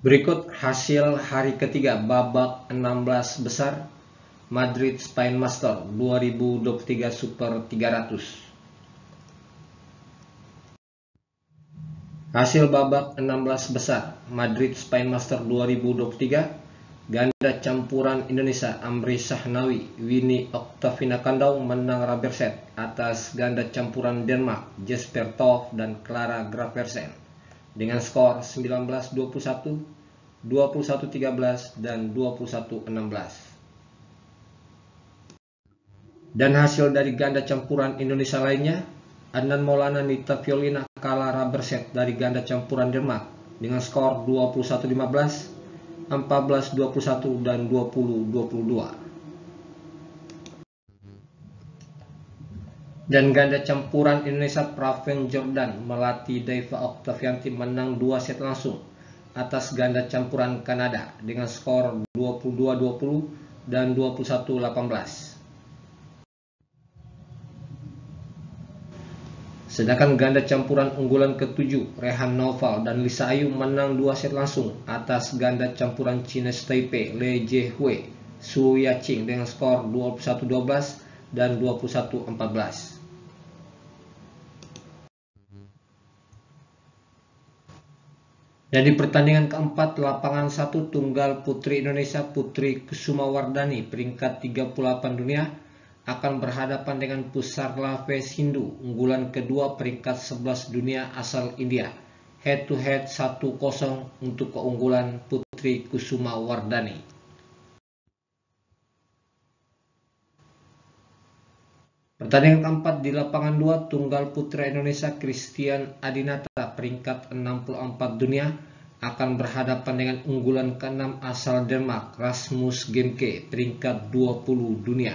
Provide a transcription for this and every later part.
Berikut hasil hari ketiga babak 16 besar Madrid Spain Master 2023 Super 300. Hasil babak 16 besar Madrid Spain Master 2023, ganda campuran Indonesia Amri Shahnawi, Winnie Octavina Kandau menang rubber set atas ganda campuran Denmark Jesper Toft dan Clara Graversen dengan skor 19-21, 21-13, dan 21-16. Dan hasil dari ganda campuran Indonesia lainnya, Adnan Maulana Nita Violina kalah rubber set dari ganda campuran Denmark dengan skor 21-15, 14-21, dan 20-22. Dan ganda campuran Indonesia Praven Jordan melatih Deiva Oktavianti menang 2 set langsung atas ganda campuran Kanada dengan skor 22-20 dan 21-18. Sedangkan ganda campuran unggulan ke-7 Rehan Naufal dan Lisa Ayu menang 2 set langsung atas ganda campuran Chinese Taipei Le Jiehui Su Yaqing dengan skor 21-12 dan 21-14. Dan di pertandingan keempat lapangan 1 tunggal putri Indonesia Putri Kusuma Wardani peringkat 38 dunia akan berhadapan dengan Pusarla Hindu unggulan kedua peringkat 11 dunia asal India. Head to head 1-0 untuk keunggulan Putri Kusuma Wardani. Pertandingan keempat di lapangan 2 tunggal putra Indonesia Christian Adinata peringkat 64 dunia akan berhadapan dengan unggulan ke-6 asal Denmark Rasmus Genke peringkat 20 dunia.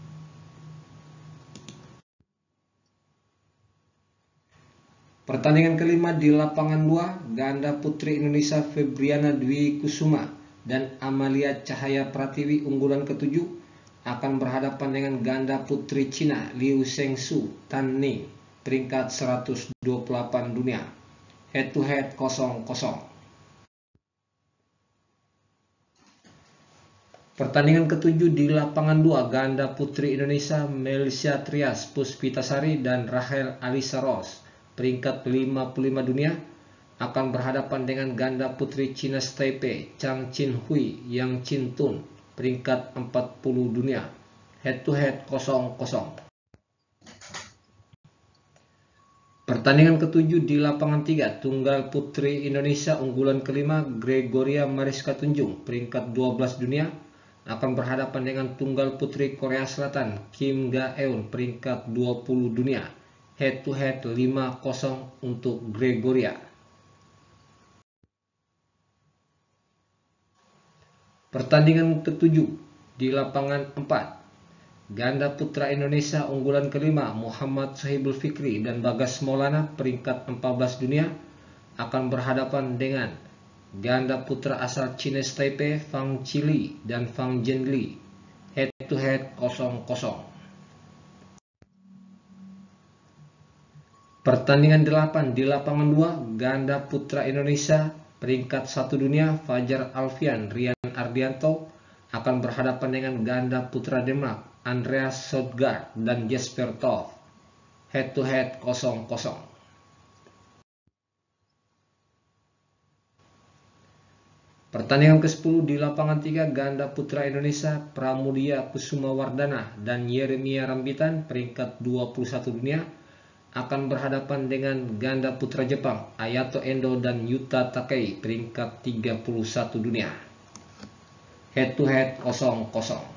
Pertandingan kelima di lapangan 2 ganda putri Indonesia Febriana Dwi Kusuma dan Amalia Cahaya Pratiwi unggulan ke-7 akan berhadapan dengan ganda putri Cina Liu Shengsu Tan Ning peringkat 128 dunia. Head to head 0-0. Pertandingan ke-7 di lapangan 2 ganda putri Indonesia Melisha Trias Puspitasari dan Rahel Alisa Ross peringkat 55 dunia akan berhadapan dengan ganda putri Cina Taipei Chang Chin Hui Yang Chin Tun peringkat 40 dunia. Head to head 0-0. Pertandingan ke-7 di lapangan 3 tunggal putri Indonesia unggulan kelima Gregoria Mariska Tunjung peringkat 12 dunia akan berhadapan dengan tunggal putri Korea Selatan Kim Ga Eun peringkat 20 dunia. Head to head 5-0 untuk Gregoria. Pertandingan ke-7 di lapangan 4 ganda putra Indonesia unggulan kelima Muhammad Sohibul Fikri dan Bagas Maulana peringkat 14 dunia akan berhadapan dengan ganda putra asal Chinese Taipei Fang Chili dan Fang Zhenli. Head to head 0-0. Pertandingan 8 di lapangan 2 ganda putra Indonesia peringkat 1 dunia Fajar Alfian Rian Ardianto akan berhadapan dengan ganda putra Denmark Andreas Søgaard dan Jesper Toft. Head to head 0-0. Pertandingan ke-10 di lapangan 3 ganda putra Indonesia Pramudia Kusuma Wardana dan Yeremia Rambitan peringkat 21 dunia akan berhadapan dengan ganda putra Jepang Ayato Endo dan Yuta Takei peringkat 31 dunia. Head to head 0-0.